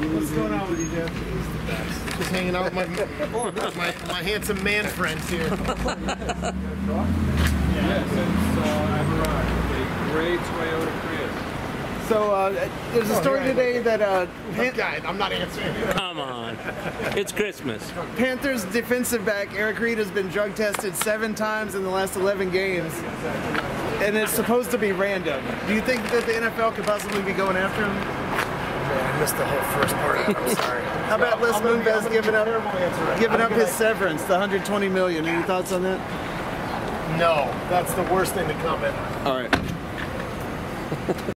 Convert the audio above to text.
What's going on with you, Geoff? Just hanging out with my handsome man friends here. Yes, it's I've arrived. A gray Toyota Prius. So there's a story today that guy, I'm not answering. Come on, it's Christmas. Panthers defensive back Eric Reid has been drug tested 7 times in the last 11 games, and it's supposed to be random. Do you think that the NFL could possibly be going after him? I missed the whole first part of it. I'm sorry. How about Les Moonves giving up his severance, the $120 million? Any thoughts on that? No, that's the worst thing to comment. All right.